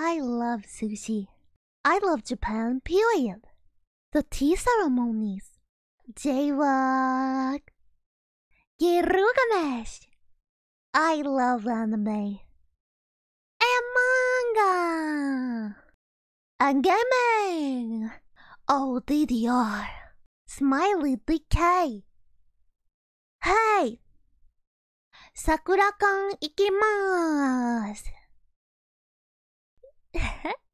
I love sushi. I love Japan, period. The tea ceremonies. J-Rock. Girugamesh. I love anime. And manga. And gaming. Oh, DDR. Smiley DK. Hey. Sakura-Con 行きます。